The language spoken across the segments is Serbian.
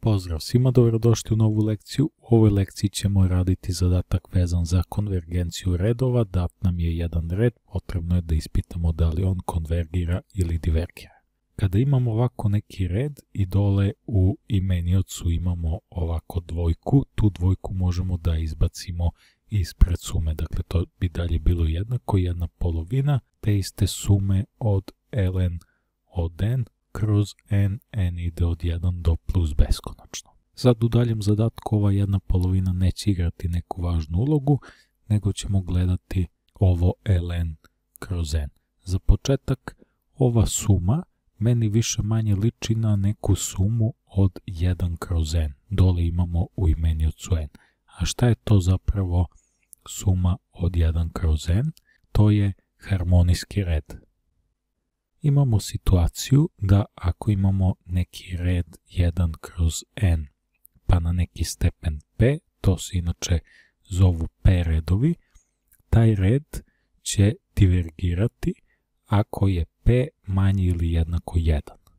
Pozdrav svima, dobrodošli u novu lekciju. U ovoj lekciji ćemo raditi zadatak vezan za konvergenciju redova. Dat nam je jedan red, potrebno je da ispitamo da li on konvergira ili divergira. Kada imamo ovako neki red i dole u imeniocu imamo ovako dvojku, tu dvojku možemo da izbacimo ispred sume. Dakle, to bi dalje bilo jednako, jedna polovina te iste sume od ln od n kroz n ide od 1 do plus beskonačno. Sad u daljem zadatku ova jedna polovina neće igrati neku važnu ulogu, nego ćemo gledati ovo ln kroz n. Za početak, ova suma meni više manje liči na neku sumu od 1 kroz n. Dole imamo u imeniocu n. A šta je to zapravo suma od 1 kroz n? To je harmonijski red. Imamo situaciju da ako imamo neki red 1 kroz n pa na neki stepen p, to se inače zovu p redovi, taj red će divergirati ako je p manji ili jednako 1.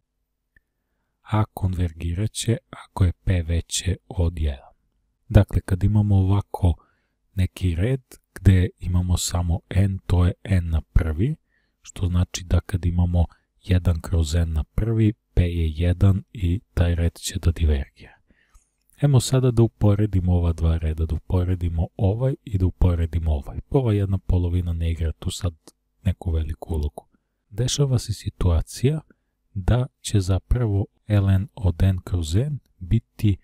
A konvergirat će ako je p veće od 1. Dakle, kad imamo ovako neki red gde imamo samo n, to je n na prvi, što znači da kad imamo 1 kroz n na prvi, p je 1 i taj red će da divergira. Evo sada da uporedimo ova dva reda, da uporedimo ovaj i da uporedimo ovaj. Ova jedna polovina ne igra tu sad neku veliku ulogu. Dešava se situacija da će zapravo ln od n kroz n biti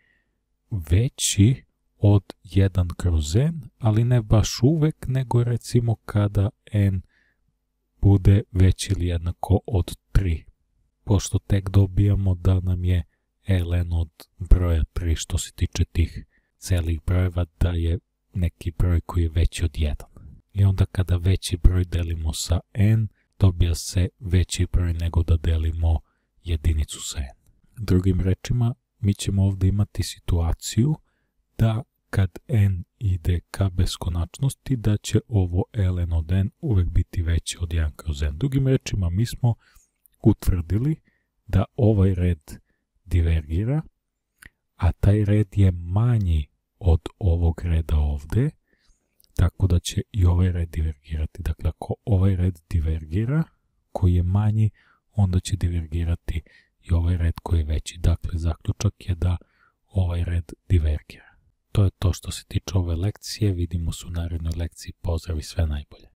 veći od 1 kroz n, ali ne baš uvek, nego recimo kada n bude veći ili jednako od 3. Pošto tek dobijamo da nam je ln od broja 3 što se tiče tih celih brojeva, da je neki broj koji je veći od 1. I onda kada veći broj delimo sa n, dobija se veći broj nego da delimo jedinicu sa n. Drugim rečima, mi ćemo ovdje imati situaciju da kad n ide ka beskonačnosti, da će ovo ln od n uvek biti veće od 1 kroz n. Drugim rečima, mi smo utvrdili da ovaj red divergira, a taj red je manji od ovog reda ovde, tako da će i ovaj red divergirati. Dakle, ako ovaj red divergira, koji je manji, onda će divergirati i ovaj red koji je veći. Dakle, zaključak je da ovaj red divergira. To je to što se tiče ove lekcije. Vidimo se u narednoj lekciji. Pozdrav i sve najbolje.